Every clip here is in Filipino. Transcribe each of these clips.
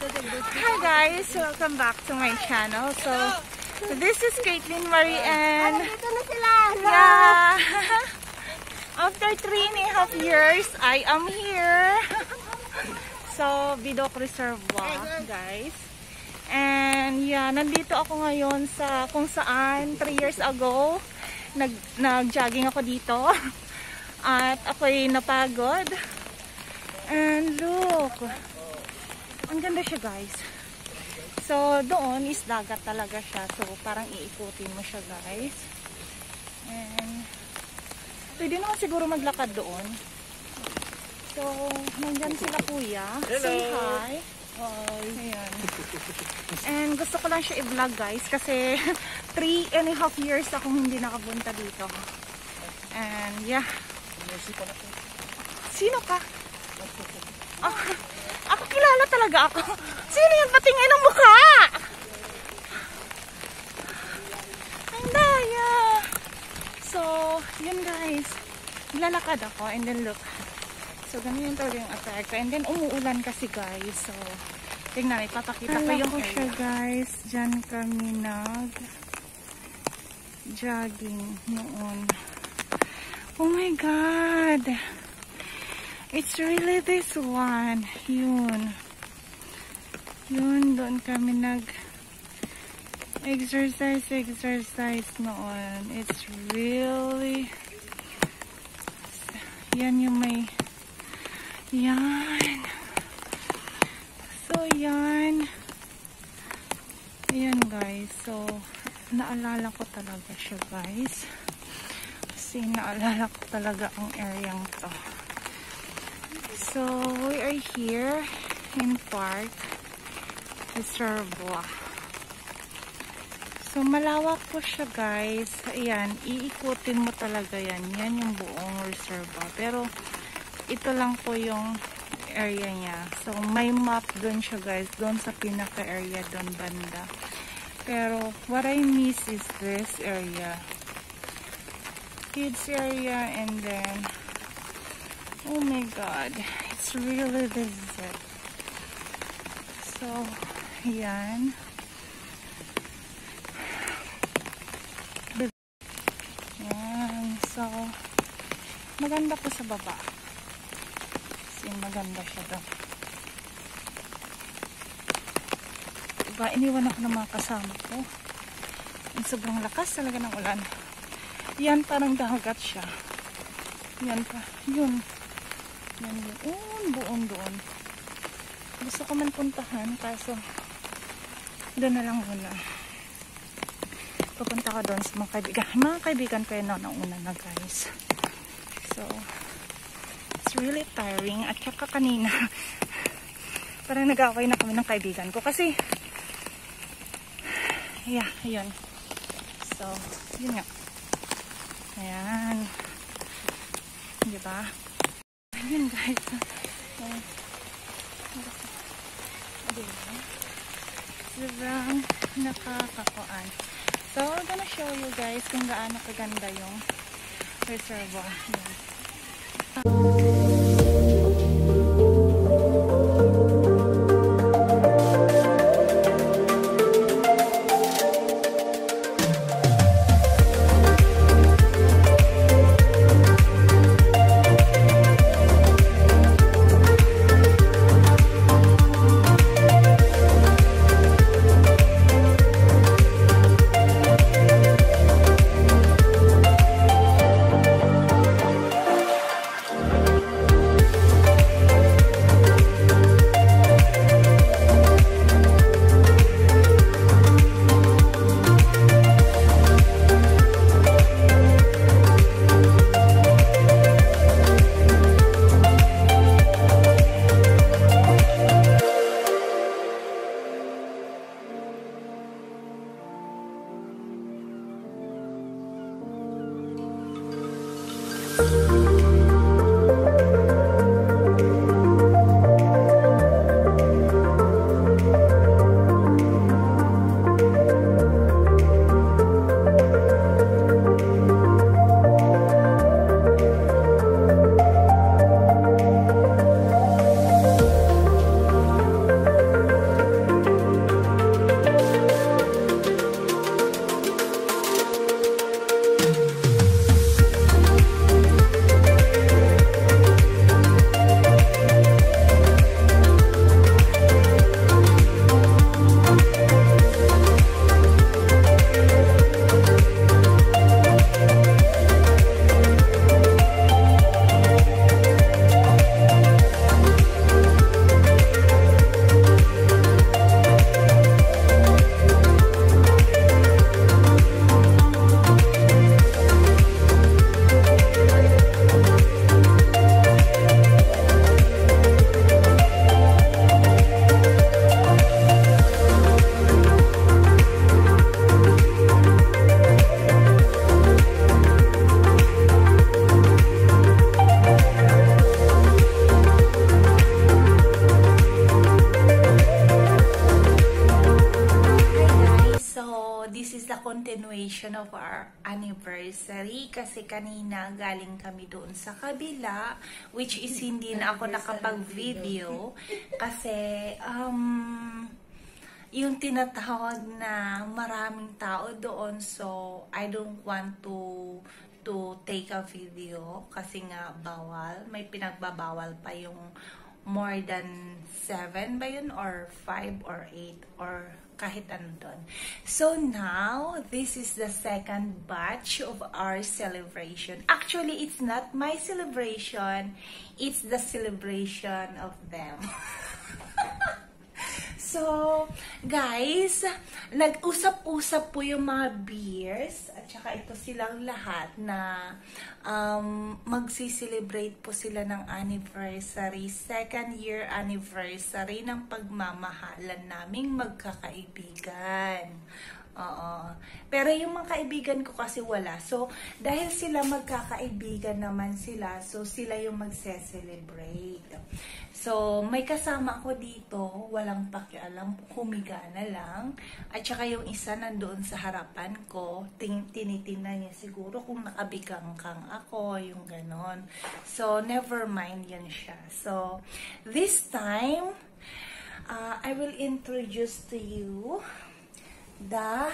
Hi guys, welcome back to my channel. So this is Caitlin Marie and yeah, after 3.5 years, I am here. So Bidok Reservoir guys. And yeah, nandito ako ngayon sa kung saan 3 years ago nag-jogging ako dito. At ako'y napagod. And look, ang ganda siya guys. So doon is dagat talaga siya. So parang iikutin mo siya guys. And pwede naman siguro maglakad doon. So nandyan sila kuya. Hello. Say hi. Hi. Ayan. And gusto ko lang siya i-vlog guys. Kasi 3.5 years akong hindi nakapunta dito. And yeah. Sino ka? Ako kilala talaga ako. Sino yan patingin ng mukha? Ang daya. So, yun guys. Lalakad ako and then look. So, ganyan talaga yung effect. And then umuulan kasi guys. So, tingnan, ipapakita ko yung siya guys. Diyan kami nag-jogging noon. Oh my God. It's really this one. Yun. Yun, doon kami nag-exercise noon. It's really... Yan yung may... Yan. So, yan. Ayan, guys. So, naalala ko talaga siya, guys. Kasi naalala ko talaga ang areang to. So, we are here in Park Reservoir. So, malawak po siya guys. Ayan, iikutin mo talaga yan. Yan yung buong reservoir. Pero, ito lang po yung area niya. So, may map doon siya guys. Doon sa pinaka-area doon banda. Pero, what I miss is this area. Kids area and then, oh my God. It's really visit. So, yan. Yan. So, maganda po sa baba. Kasi maganda siya doon. Diba, iniwan ako ng mga kasama ko. Ang sobrang lakas talaga ng ulan. Yan, parang dagat siya. Yan pa. Yun. Yan doon. Gusto ko man puntahan kaso doon na lang muna. Pupunta ko doon sa mga kaibigan ko yun na una na guys. So it's really tiring. At saka kanina parang nag-away na kami ng kaibigan ko kasi yeah, yun. So yun nga. Ayan, diba? Ayun guys. Sobrang nakakakuan. So, I'm gonna show you guys kung gaano kaganda yung reservoir. continuation of our anniversary kasi kanina galing kami doon sa kabila, which is hindi na ako nakapag-video kasi yung tinatawag na maraming tao doon, so I don't want to take a video kasi nga bawal, may pinagbabawal pa yung more than 7 ba yun or 5 or 8 or kahit ano doon. So now, this is the second batch of our celebration. Actually, it's not my celebration, it's the celebration of them. So, guys, nag-usap-usap po yung mga beers at saka ito silang lahat na magsi-celebrate po sila ng anniversary, second year anniversary ng pagmamahalan naming magkakaibigan. Oo. Pero yung mga kaibigan ko kasi wala. So, dahil sila magkakaibigan naman sila, so sila yung magse-celebrate. So, may kasama ko dito, walang pakialam, humiga na lang. At saka yung isa nandoon sa harapan ko, tinitingnan niya siguro kung nakabigangkang ako, yung ganon. So, never mind yan siya. So, this time, I will introduce to you the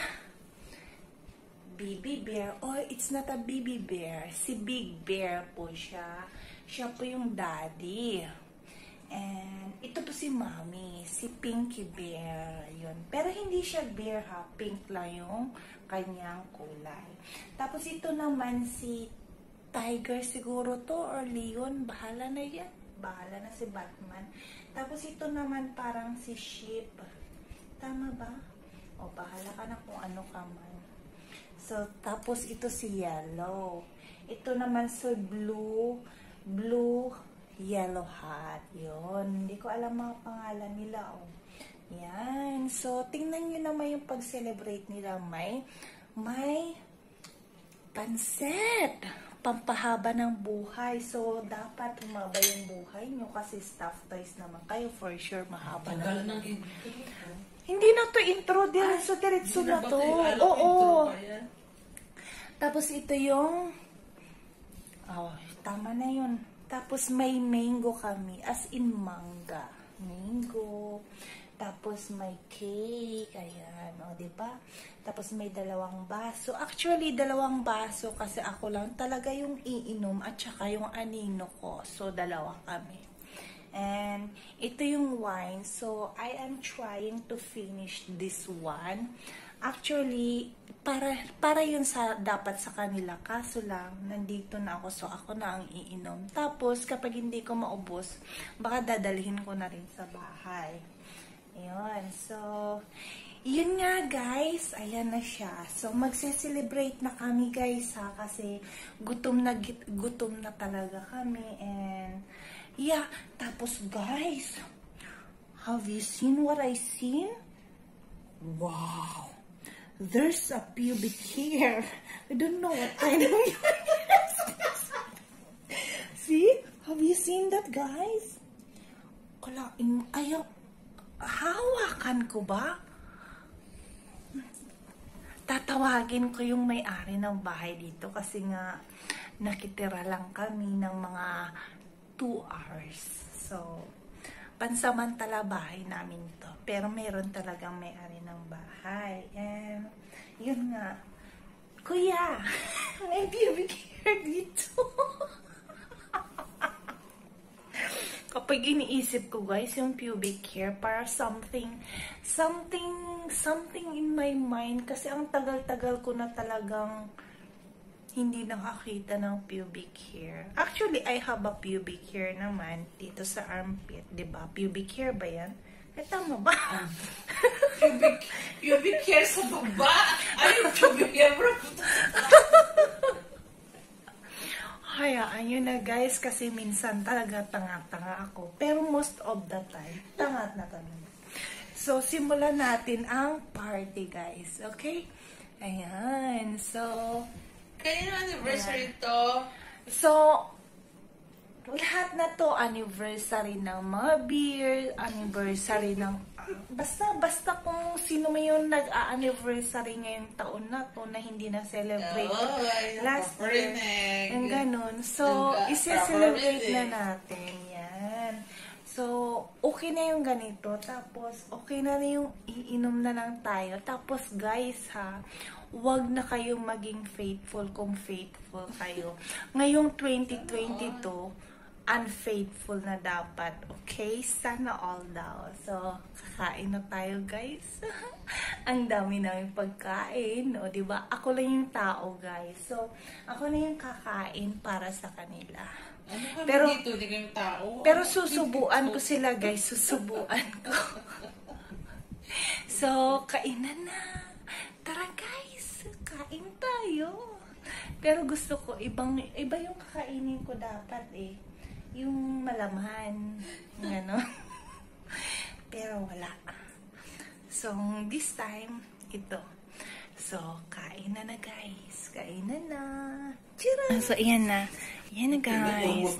baby bear. Oh, it's not a baby bear. Si Big Bear po siya. Siya po yung daddy. And ito po si Mommy, si Pinky Bear. Yun. Pero hindi siya bear ha. Pink lang yung kanyang kulay. Tapos ito naman si Tiger siguro to or Leon. Bahala na yan. Bahala na si Batman. Tapos ito naman parang si Sheep. Tama ba? O, bahala ka na kung ano ka man. So, tapos ito si Yellow. Ito naman si Blue, Yellow Hat. Yun. Hindi ko alam mga pangalan nila. Oh. Yan. So, tingnan nyo naman yung pag-celebrate nila. May pansit. Pampahaba ng buhay. So, dapat umaba yung buhay nyo kasi stuffed toys naman kayo. For sure, mahaba na. Hindi na to intro, diretso na to. Oo. Tapos ito yung tama na yun. Tapos may mango kami, as in manga. Mango. Tapos may cake, ayan, o diba? Tapos may 2 baso. Actually, 2 baso kasi ako lang talaga yung iinom at saka yung anino ko. So, 2 kami. And ito yung wine. So, I am trying to finish this one. Actually, para yun dapat sa kanila. Kaso lang, nandito na ako. So, ako na ang iinom. Tapos, kapag hindi ko maubos, baka dadalhin ko na rin sa bahay. Ayun. So, yun nga guys. Ayan na siya. So, magse-celebrate na kami guys ha. Kasi, gutom na talaga kami. And, yeah, tapos guys, have you seen what I seen? Wow, there's a pubic hair. I don't know what kind of see? Have you seen that guys? Ayaw, hawakan ko ba? Tatawagin ko yung may-ari ng bahay dito kasi nga nakitira lang kami ng mga 2 hours. So, pansamantala bahay namin to. Pero meron talagang may-ari ng bahay. And, yun nga. Kuya, may pubic hair dito. Kapag iniisip ko guys, yung pubic hair, para something in my mind. Kasi ang tagal-tagal ko na talagang hindi nakakita ng pubic hair. Actually, I have a pubic hair naman dito sa armpit, 'di ba? Pubic hair ba 'yan? Eh, tama ba? pubic hair sa baba. Ay, pubic hair bro. Hayaan yun na guys, kasi minsan talaga tanga-tanga ako. Pero most of the time, tanga na talaga. So, simulan natin ang party guys. Okay? Ayan. So, Kaya anniversary to? So, lahat na to, anniversary ng mga beer, anniversary ng Basta kung sino may yung nag-a-anniversary ngayong taon na to na hindi na-celebrate last year. Yung ganun. So, isi-celebrate na natin. Yan. So, okay na yung ganito. Tapos, okay na yung iinom na lang tayo. Tapos, guys ha, wag na kayong maging faithful kung faithful kayo. Ngayong 2022, unfaithful na dapat. Okay? Sana all daw. So, kakain na tayo, guys. Ang dami namin pagkain. O, diba? Ako lang yung tao, guys. So, ako na yung kakain para sa kanila. Pero dito, di kayong tao. Pero susubuan ko sila, guys. Susubuan ko. So, kainan na. Tara, guys. Kain tayo. Pero gusto ko, iba yung kakainin ko dapat eh. Yung malaman. Ano? Pero wala. So, this time, ito. So, kain na guys. Kain na. Tira! So, ayan na. Ayan na, guys.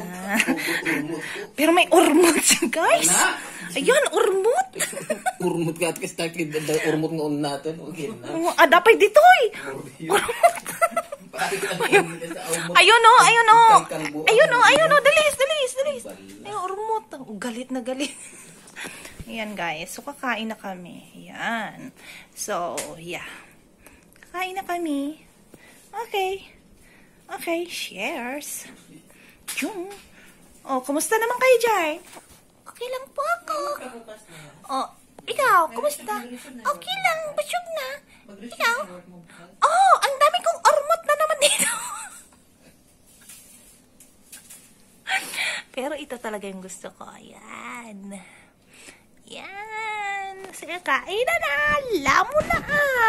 Pero may urmot siya, guys. Ayun, urmot. Urmot ka at kasi urmot noon natin. Okay na. Dapat dito eh. Urmot. Ayun o. Dalis. Ayun, urmot. Galit na galit. Ayan, guys. So, kakain na kami. Ayan. So, yeah. Kakain na kami. Okay, shares. Yung. Oh, kumusta naman kayo, Jai? Okay lang po ako. Oh, ikaw, kumusta? Okay lang, basyog na. Ikaw? Oh, ang dami kong ormot na naman dito. Pero ito talaga yung gusto ko. Ayan. Yan. Sige, kain na. Lamo na.